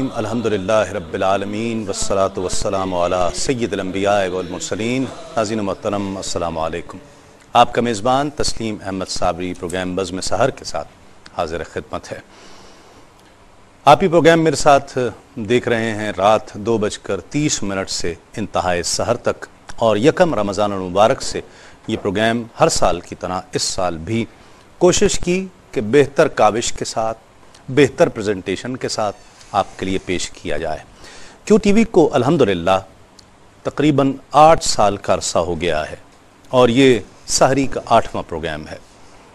रहीम अल्हम्दुलिल्लाहि रब्बिल आलमीन वस्सलातु वस्सलामु अला सय्यिदिल अंबिया वल मुरसलीन। नाज़रीन मोहतरम अस्सलामु अलैकुम। आपका मेज़बान तस्लीम अहमद साबरी प्रोग्राम बज़्म सहर के साथ हाज़िर खिदमत है। आप ही प्रोग्राम मेरे साथ देख रहे हैं रात 2:30 से इंतहाए सहर तक, और यकम रमज़ान मुबारक से ये प्रोग्राम हर साल की तरह इस साल भी कोशिश की कि बेहतर काविश के साथ, बेहतर प्रेजेंटेशन के साथ आपके लिए पेश किया जाए। QTV को अल्हम्दुलिल्लाह तकरीबन 8 साल का अरसा हो गया है और ये सहरी का 8वां प्रोग्राम है,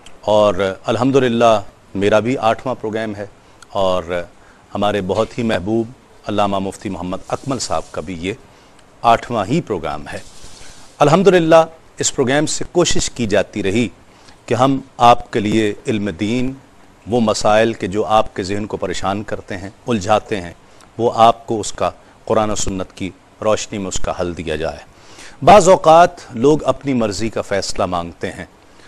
और अल्हम्दुलिल्लाह मेरा भी 8वां प्रोग्राम है, और हमारे बहुत ही महबूब अल्लामा मुफ्ती मोहम्मद अकमल साहब का भी ये 8वां ही प्रोग्राम है। अल्हम्दुलिल्लाह इस प्रोग्राम से कोशिश की जाती रही कि हम आपके लिए इल्म दीन, वो मसाइल के जो आपके ज़हन को परेशान करते हैं, उलझाते हैं, वो आपको उसका कुरान और सुन्नत की रोशनी में उसका हल दिया जाए। बाज़ औक़ात लोग अपनी मर्ज़ी का फ़ैसला मांगते हैं,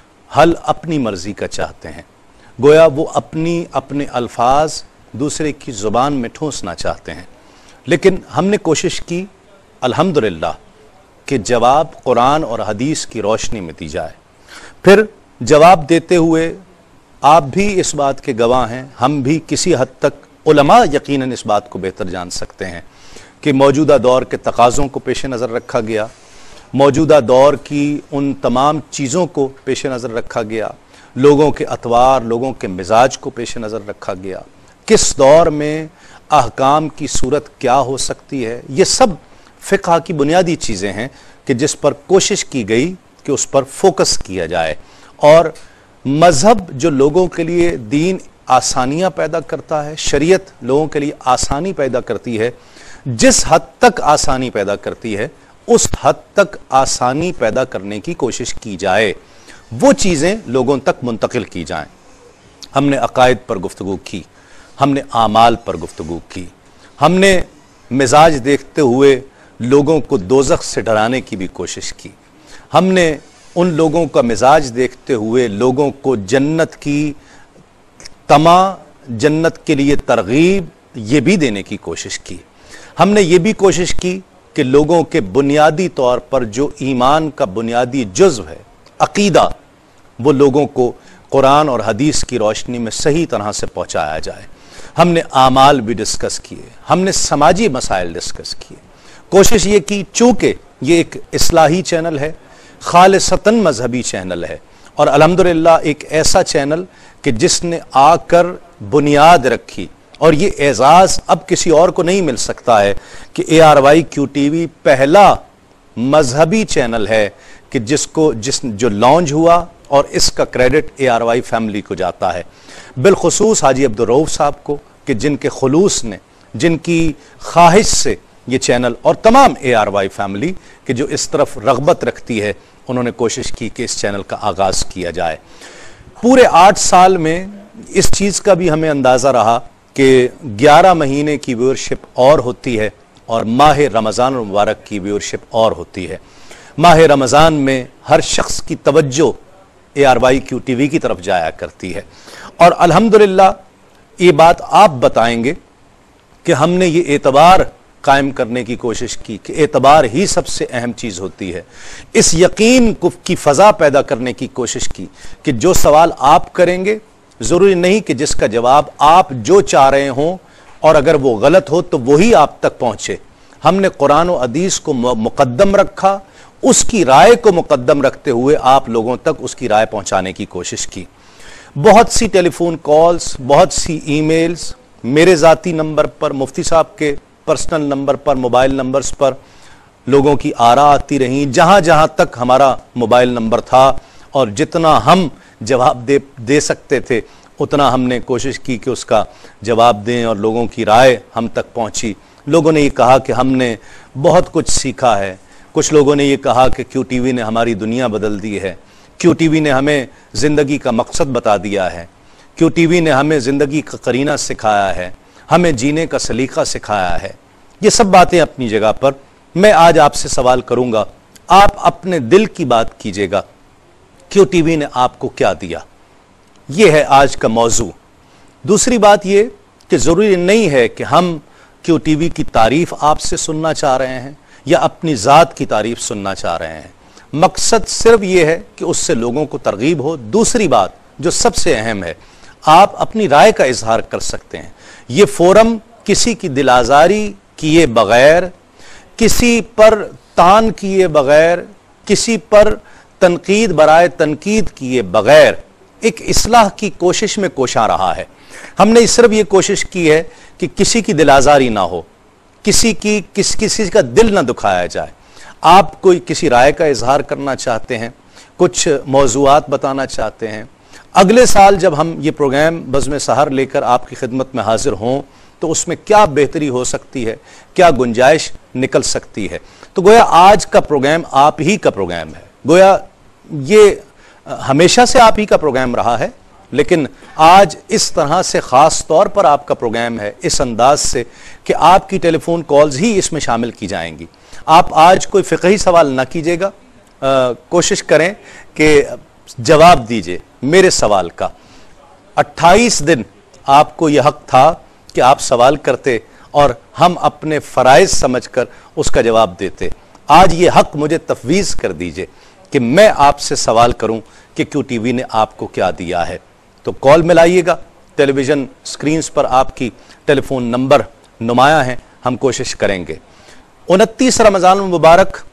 हल अपनी मर्ज़ी का चाहते हैं, गोया वो अपने अल्फाज दूसरे की ज़ुबान में ठूंसना चाहते हैं। लेकिन हमने कोशिश की अल्हम्दुलिल्लाह कि जवाब कुरान और हदीस की रोशनी में दी जाए। फिर जवाब देते हुए आप भी इस बात के गवाह हैं, हम भी किसी हद तक, उलमा यकीनन इस बात को बेहतर जान सकते हैं कि मौजूदा दौर के तकाज़ों को पेश नज़र रखा गया, मौजूदा दौर की उन तमाम चीज़ों को पेश नज़र रखा गया, लोगों के अतवार, लोगों के मिजाज को पेश नज़र रखा गया, किस दौर में अहकाम की सूरत क्या हो सकती है। ये सब फ़िक़्ह की बुनियादी चीज़ें हैं कि जिस पर कोशिश की गई कि उस पर फोकस किया जाए। और मज़हब जो लोगों के लिए दीन आसानियाँ पैदा करता है, शरीयत लोगों के लिए आसानी पैदा करती है, जिस हद तक आसानी पैदा करती है उस हद तक आसानी पैदा करने की कोशिश की जाए, वो चीज़ें लोगों तक मुंतकिल की जाएं। हमने अकायद पर गुफ्तगू की, हमने आमाल पर गुफ्तगू की, हमने मिजाज देखते हुए लोगों को दोज़ख से डराने की भी कोशिश की, हमने उन लोगों का मिजाज देखते हुए लोगों को जन्नत की तमा, जन्नत के लिए तरगीब ये भी देने की कोशिश की। हमने ये भी कोशिश की कि लोगों के बुनियादी तौर पर जो ईमान का बुनियादी जुज़्व है, अक़ीदा, वो लोगों को कुरान और हदीस की रोशनी में सही तरह से पहुँचाया जाए। हमने आमाल भी डिस्कस किए, हमने समाजी मसाइल डिस्कस किए। कोशिश ये की, चूँकि ये एक इस्लाही चैनल है, खालिसतन मजहबी चैनल है, और अल्हम्दुलिल्लाह एक ऐसा चैनल कि जिसने आकर बुनियाद रखी, और ये एजाज़ अब किसी और को नहीं मिल सकता है कि ARY QTV पहला मजहबी चैनल है कि जो लॉन्च हुआ, और इसका क्रेडिट ARY फैमिली को जाता है, बिलखुसूस हाजी अब्दुल रऊफ साहब को, कि जिनके खुलूस ने, जिनकी ख्वाहिश से ये चैनल, और तमाम ARY फैमिली कि जो इस तरफ रग़बत रखती है, उन्होंने कोशिश की कि इस चैनल का आगाज़ किया जाए। पूरे 8 साल में इस चीज़ का भी हमें अंदाज़ा रहा कि 11 महीने की व्यूअरशिप और होती है, और माह रमज़ान मुबारक की व्यूअरशिप और होती है। माह रमज़ान में हर शख्स की तवज्जो ARY QTV की तरफ जाया करती है, और अल्हम्दुलिल्लाह ये बात आप बताएंगे कि हमने ये एतबार कायम करने की कोशिश की कि एतबार ही सबसे अहम चीज़ होती है। इस यकीन की फ़ज़ा पैदा करने की कोशिश की कि जो सवाल आप करेंगे, ज़रूरी नहीं कि जिसका जवाब आप जो चाह रहे हों, और अगर वो गलत हो तो वही आप तक पहुँचे। हमने कुरान और हदीस को मुक़द्दम रखा, उसकी राय को मुक़द्दम रखते हुए आप लोगों तक उसकी राय पहुँचाने की कोशिश की। बहुत सी टेलीफोन कॉल्स, बहुत सी ईमेल्स, मेरे ज़ाती नंबर पर, मुफ्ती साहब के पर्सनल नंबर पर, मोबाइल नंबर्स पर लोगों की आरा आती रहीं। जहाँ जहाँ तक हमारा मोबाइल नंबर था और जितना हम जवाब दे सकते थे, उतना हमने कोशिश की कि उसका जवाब दें, और लोगों की राय हम तक पहुँची। लोगों ने ये कहा कि हमने बहुत कुछ सीखा है, कुछ लोगों ने ये कहा कि QTV ने हमारी दुनिया बदल दी है, QTV ने हमें ज़िंदगी का मकसद बता दिया है, QTV ने हमें ज़िंदगी का करीना सिखाया है, हमें जीने का सलीका सिखाया है। ये सब बातें अपनी जगह पर। मैं आज आपसे सवाल करूंगा, आप अपने दिल की बात कीजिएगा, QTV ने आपको क्या दिया? ये है आज का मौजू। दूसरी बात ये कि ज़रूरी नहीं है कि हम QTV की तारीफ आपसे सुनना चाह रहे हैं या अपनी ज़ात की तारीफ सुनना चाह रहे हैं। मकसद सिर्फ ये है कि उससे लोगों को तरगीब हो। दूसरी बात जो सबसे अहम है, आप अपनी राय का इजहार कर सकते हैं। ये फोरम किसी की दिल आज़ारी किए बगैर, किसी पर तान किए बगैर, किसी पर तनकीद बराए तनकीद किए बगैर एक इस्लाह की कोशिश में कोशा रहा है। हमने सिर्फ ये कोशिश की है कि किसी की दिल आज़ारी ना हो, किसी का दिल ना दुखाया जाए। आप कोई किसी राय का इजहार करना चाहते हैं, कुछ मौज़ूआत बताना चाहते हैं, अगले साल जब हम ये प्रोग्राम बज़्म सहर लेकर आपकी खिदमत में हाजिर हों तो उसमें क्या बेहतरी हो सकती है, क्या गुंजाइश निकल सकती है। तो गोया आज का प्रोग्राम आप ही का प्रोग्राम है, गोया ये हमेशा से आप ही का प्रोग्राम रहा है, लेकिन आज इस तरह से ख़ास तौर पर आपका प्रोग्राम है, इस अंदाज से कि आपकी टेलीफोन कॉल्स ही इसमें शामिल की जाएंगी। आप आज कोई फ़िक़ही सवाल ना कीजिएगा, कोशिश करें कि जवाब दीजिए मेरे सवाल का। 28 दिन आपको यह हक था कि आप सवाल करते और हम अपने फ़राइज़ समझकर उसका जवाब देते। आज ये हक मुझे तफवीज़ कर दीजिए कि मैं आपसे सवाल करूं कि QTV ने आपको क्या दिया है। तो कॉल मिलाइएगा, टेलीविज़न स्क्रीन्स पर आपकी टेलीफोन नंबर नुमाया है, हम कोशिश करेंगे। 29 रमज़ान मुबारक,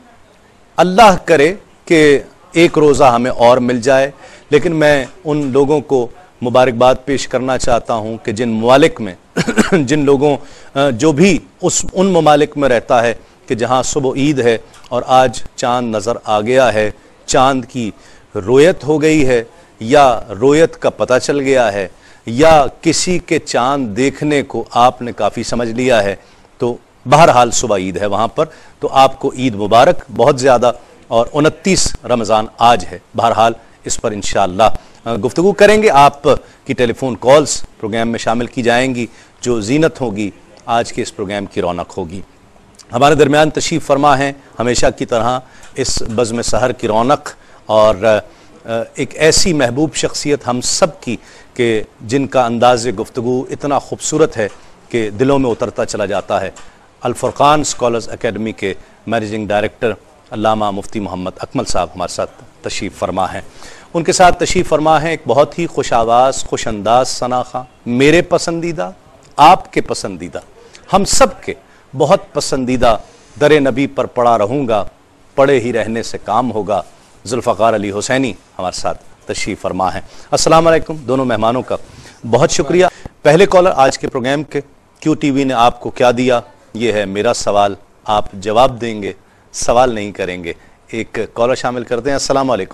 अल्लाह करे कि एक रोज़ा हमें और मिल जाए, लेकिन मैं उन लोगों को मुबारकबाद पेश करना चाहता हूं कि जिन ममालिक में जिन लोगों जो भी उन ममालिक में रहता है कि जहां सुबह ईद है और आज चांद नज़र आ गया है, चांद की रोयत हो गई है या रोयत का पता चल गया है या किसी के चांद देखने को आपने काफ़ी समझ लिया है, तो बहरहाल सुबह ईद है वहाँ पर, तो आपको ईद मुबारक बहुत ज़्यादा। और 29 रमज़ान आज है, बहरहाल इस पर इंशाअल्लाह गुफ्तगू करेंगे। आप की टेलीफोन कॉल्स प्रोग्राम में शामिल की जाएंगी, जो ज़ीनत होगी आज के इस प्रोग्राम की रौनक होगी। हमारे दरमियान तशरीफ़ फरमा हैं हमेशा की तरह इस बज़्म सहर की रौनक और एक ऐसी महबूब शख्सियत हम सब की कि जिनका अंदाज़ गुफ्तगू इतना खूबसूरत है कि दिलों में उतरता चला जाता है। अल फुरक़ान स्कॉलर्स एकेडमी के मैनेजिंग डायरेक्टर अल्लामा मुफ्ती मोहम्मद अकमल साहब हमारे साथ तशरीफ़ फरमा हैं। उनके साथ तशरीफ़ फरमा है एक बहुत ही खुश आवाज़, खुश अंदाज सनाखा, मेरे पसंदीदा, आपके पसंदीदा, हम सब के बहुत पसंदीदा दर नबी पर पड़ा रहूँगा, पड़े ही रहने से काम होगा, जुल्फ़कार अली हुसैनी हमारे साथ तशरीफ़ फरमा है। अस्सलाम वालेकुम दोनों मेहमानों का बहुत शुक्रिया। पहले कॉलर आज के प्रोग्राम के, QTV ने आपको क्या दिया, ये है मेरा सवाल, आप जवाब देंगे, सवाल नहीं करेंगे। एक कॉलर शामिल करते हैं। अस्सलाम वालेकुम।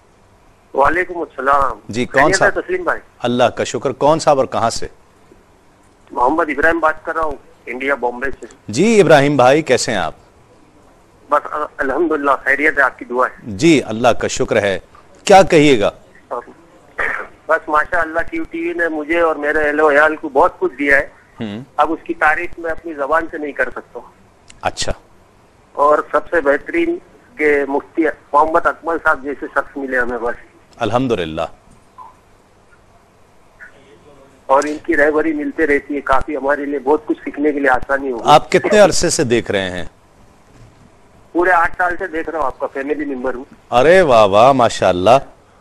वालेकुम अस्सलाम जी, कौन सा? तस्लीम भाई। अल्लाह का शुक्र। कौन साहब और कहाँ से? मोहम्मद इब्राहिम बात कर रहा हूँ, इंडिया बॉम्बे से। जी इब्राहिम भाई, कैसे हैं आप? बस अल्हम्दुलिल्लाह, खैरियत है, आपकी दुआ है। जी अल्लाह का शुक्र है। क्या कहिएगा? बस माशाअल्लाह QTV ने मुझे और मेरे अहलो अयाल को बहुत कुछ दिया है। अब उसकी तारीफ मैं अपनी जबान से नहीं कर सकता। अच्छा। और सबसे बेहतरीन के मुफ्ती मोहम्मद अकमल साहब जैसे शख्स मिले हमें, बस अल्हम्दुलिल्लाह। और इनकी रहबरी मिलते रहती है, काफी हमारे लिए बहुत कुछ सीखने के लिए आसानी होगी। आप कितने अरसे से देख रहे हैं? पूरे 8 साल से देख रहा हूँ, आपका फैमिली मेंबर हूँ। अरे वाह वाह माशाअल्लाह।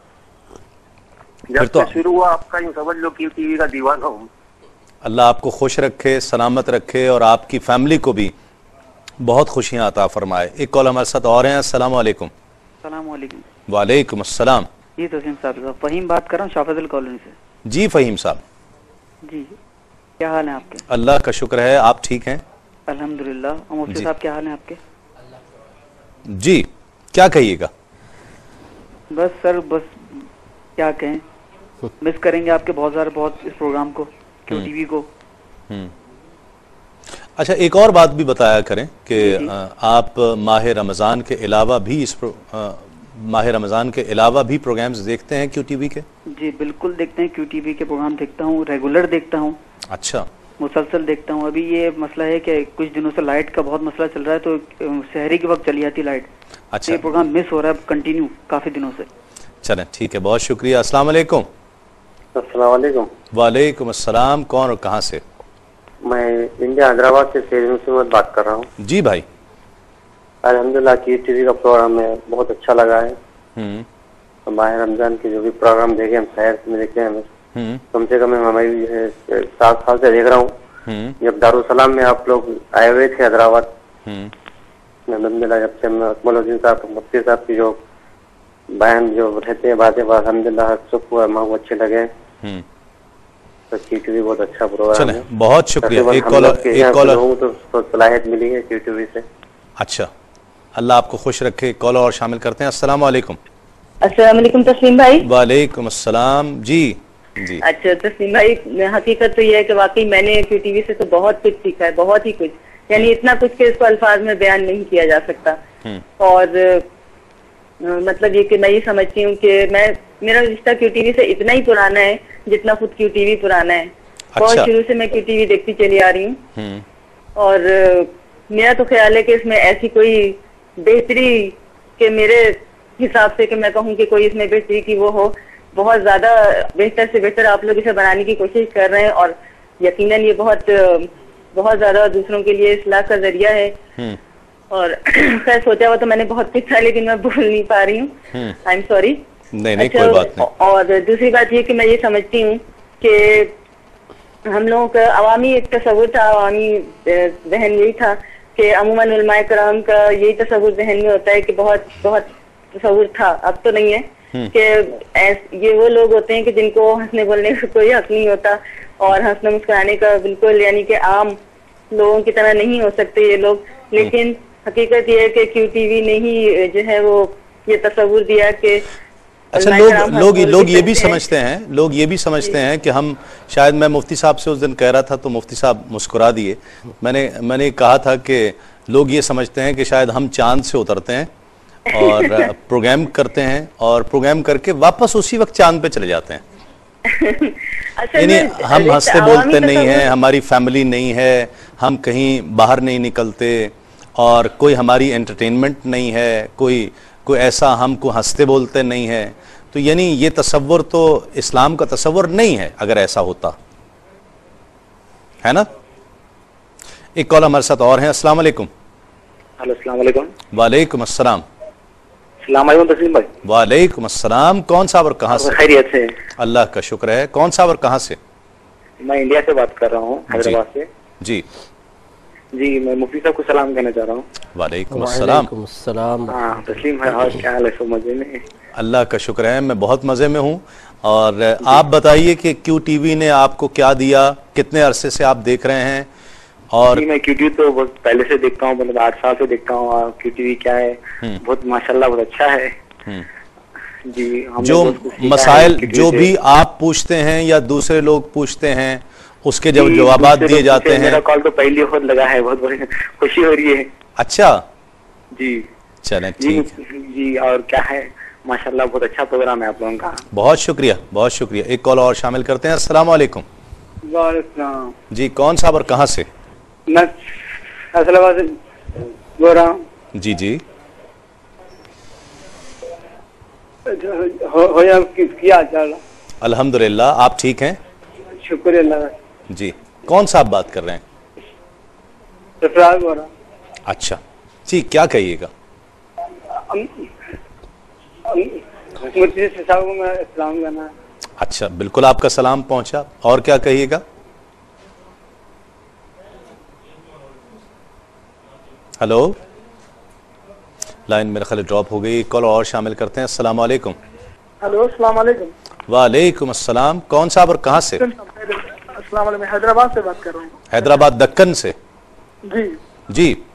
जब तो शुरू हुआ आपका, यूँ समझ लो QTV का दीवाना हूँ। अल्लाह आपको खुश रखे, सलामत रखे और आपकी फैमिली को भी बहुत खुशियां अता फरमाए। एक कॉल हमारे साथ और हैं। अस्सलाम वालेकुम। वालेकुम अस्सलाम। जी तस्लीम साहब, फहीम बात कर रहा हूँ शाफिजुल कॉलोनी से। जी फहीम साहब। जी, क्या हाल है आपके? अल्लाह का शुक्र है, आप ठीक हैं? अल्हम्दुलिल्लाह। मुफ्ती साहब क्या हाल है आपके? जी, क्या कहिएगा? बस सर, बस क्या कहें, मिस करेंगे आपके बहुत इस प्रोग्राम को, QTV को। अच्छा, एक और बात भी बताया करें कि आप माह रमज़ान के अलावा भी माह रमज़ान के अलावा भी प्रोग्राम्स देखते हैं QTV के? जी बिल्कुल देखते हैं, QTV के प्रोग्राम देखता हूँ, रेगुलर देखता हूँ। अच्छा। मुसलसल देखता हूँ। अभी ये मसला है कि कुछ दिनों से लाइट का बहुत मसला चल रहा है, तो शहरी के वक्त चली जाती लाइट। अच्छा। ये प्रोग्राम मिस हो रहा है कंटिन्यू काफी दिनों से। चलें ठीक है, बहुत शुक्रिया। अस्सलाम वालेकुम। अस्सलाम वालेकुम। वालेकुम अस्सलाम। कौन और कहाँ से? मैं इंडिया हैदराबाद से शेर मुसीमत बात कर रहा हूँ। जी भाई। अल्हम्दुलिल्लाह की टीवी का प्रोग्राम है बहुत अच्छा लगा है। तो माह रमजान के जो भी प्रोग्राम देखे हम शहर में देखे हैं, कम से कम हमारी 7 साल से देख रहा हूँ। जब दारुसलाम में आप लोग आए हुए थे हैदराबाद, अल्हम्दुलिल्लाह जब से अकमलुद्दीन साहब मुफ्ती साहब की जो बयान जो रहते हैं बातें अल्हम्दुलिल्लाह सुख हुआ, माँ अच्छे लगे। तो टीवी बहुत अच्छा प्रोग्राम है। बहुत शुक्रिया। एक कॉलर तो सलाहियत मिली है टीवी से। अच्छा, अल्लाह आपको खुश रखे। कॉलर और शामिल करते हैं। अस्सलाम वालेकुम। अस्सलाम वालेकुम तस्लीम भाई। वालेकुम अस्सलाम। जी जी। अच्छा तस्लीम भाई, हकीकत तो ये है कि वाकई मैंने टीवी से तो बहुत कुछ सीखा है, बहुत ही कुछ, यानी इतना कुछ कि इसको अल्फाज में बयान नहीं किया जा सकता। और मतलब ये कि मैं ये समझती हूँ कि मेरा रिश्ता QTV से इतना ही पुराना है जितना खुद QTV पुराना है। बहुत शुरू से मैं QTV देखती चली आ रही हूँ। और मेरा तो ख्याल है कि इसमें ऐसी कोई बेहतरी के मेरे हिसाब से कि मैं कहूँ कि कोई इसमें बेहतरी की वो हो, बहुत ज्यादा बेहतर से बेहतर आप लोग इसे बनाने की कोशिश कर रहे हैं। और यकीनन ये बहुत ज्यादा दूसरों के लिए इस्लाह का जरिया है। और खैर सोचा हुआ तो मैंने बहुत कुछ था, लेकिन मैं बोल नहीं पा रही हूँ। I am sorry. नहीं, कोई बात नहीं। और दूसरी बात ये कि मैं ये समझती हूँ कि हम लोगों का अवामी एक तस्वुर था, अवामी जहन यही था कि अमूमन उलमाए कराम का यही तस्वुर जहन में होता है कि बहुत बहुत तस्वुर था, अब तो नहीं है, कि ये वो लोग होते हैं कि जिनको हंसने बोलने का कोई हक नहीं होता और हंसने मुस्कुराने का बिल्कुल, यानी कि आम लोगों की तरह नहीं हो सकते ये लोग। लेकिन हकीकत ये है कि QTV ने ही जो है वो ये तस्वुर दिया कि अच्छा, लोग ये भी समझते हैं कि हम शायद, मैं मुफ्ती साहब से उस दिन कह रहा था तो मुफ्ती साहब मुस्कुरा दिए। मैंने कहा था कि लोग ये समझते हैं कि शायद हम चांद से उतरते हैं और प्रोग्राम करते हैं और प्रोग्राम करके वापस उसी वक्त चांद पे चले जाते हैं। यानी हम हंसते बोलते नहीं हैं, हमारी फैमिली नहीं है, हम कहीं बाहर नहीं निकलते और कोई हमारी एंटरटेनमेंट नहीं है, कोई ऐसा हमको हंसते बोलते नहीं है। तो यानी ये तसव्वुर तो इस्लाम का तसव्वुर नहीं है अगर ऐसा होता है ना। एक कॉल हमारे साथ और हैं। अस्सलाम वालेकुम। हेलो, अस्सलाम वालेकुम। वालेकुम अस्सलाम। अस्सलाम वालेकुम तस्लीम भाई। वालेकुम अस्सलाम। कौन साहब और कहाँ से? खैरियत से? अल्लाह का शुक्र है। कौन साहब और कहाँ से? मैं इंडिया से बात कर रहा हूँ, हैदराबाद से। जी जी, मैं मुफ्ती साहब को सलाम कहना चाह रहा हूँ। वालेकुम अस्सलाम। हाँ तस्लीम है, और क्या हाल है? सब मजे में? अल्लाह का शुक्र है, मैं बहुत मजे में हूँ। और आप बताइए कि QTV ने आपको क्या दिया, कितने अरसे से आप देख रहे हैं? और मैं QTV तो बहुत पहले से देखता हूँ, मतलब 8 साल से देखता हूँ। और QTV क्या है, बहुत माशाल्लाह बहुत अच्छा है। जी, जो मसाइल जो भी आप पूछते हैं या दूसरे लोग पूछते हैं उसके जब जवाबात दिए जाते हैं। मेरा कॉल तो पहली वक्त लगा है, बहुत बड़ी खुशी हो रही है। अच्छा जी, चलें ठीक जी। और क्या है, माशाल्लाह बहुत अच्छा प्रोग्राम है आप लोगों का। बहुत शुक्रिया, बहुत शुक्रिया। एक कॉल और शामिल करते हैं। अस्सलाम वालेकुम। वालेकुम जी, कौन साहब और कहाँ से? मैं फैसलाबाद से बोल रहा हूँ। जी जी। क्या चल? अल्हम्दुलिल्लाह, आप ठीक हैं? शुक्र अल्लाह। जी, कौन साहब बात कर रहे हैं? सरफराज बोल रहा हूँ। अच्छा जी, क्या कहिएगा? मुफ्ती साहब को मैं सलाम करना है। अच्छा, बिल्कुल आपका सलाम पहुंचा। और क्या कहिएगा? हेलो, लाइन मेरे ख्याल ड्रॉप हो गई। कॉल और शामिल करते हैं। अस्सलाम वालेकुम। हेलो, अस्सलाम वालेकुम। वालेकुम अस्सलाम। कौन साहब और कहाँ से? अस्सलाम वालेकुम, हैदराबाद से बात कर रहा हूँ। हैदराबाद दक्कन से? जी जी।